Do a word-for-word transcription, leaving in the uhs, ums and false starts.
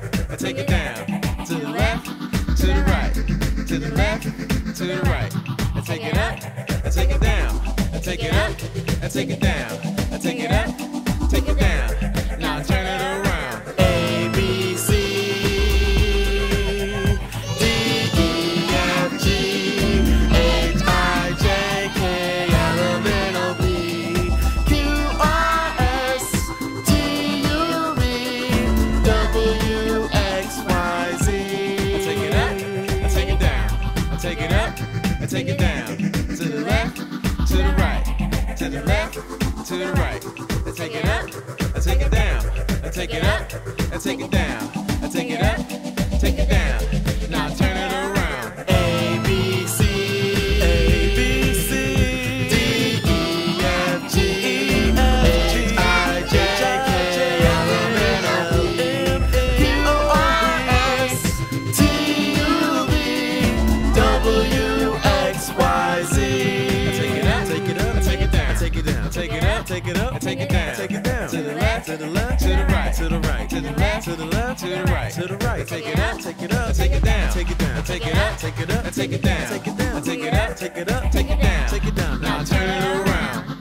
I take it down. To the left, to the right, to the left, to the right. I take it up, I take it down. I take it up, I take it down. I take it up, take it down. Now turn it around. A, B, C, D, E, F, G, H, I, J, K, L, M, N, O, P, Q, R, S, T, U, V, W, X, Y, Z. I take it up, I take it down. I take it up, I take it down. To the left, to the right, to the left, to the right. I take it up, I take it down. I take it up, I take it down. I take it up, take it down. Now turn it around. A, B, C, A, B, C, D, E, F, G, H, I, J, K, L, M, N, O, P, Q, R, S, T, U, V, W, X, Y, Z. I take it up, take it up, I take it down. I take it down, take it up, take it up, I take it down. Take it down. To the left, to the left, to the right, to the right, to the left, to the left, to the right, to the right. Take it up, take it up, take it down. Take it down, take it up, take it up, take it down. Take it down, take it up, take it up, take it down. Take it down. Now turn it around.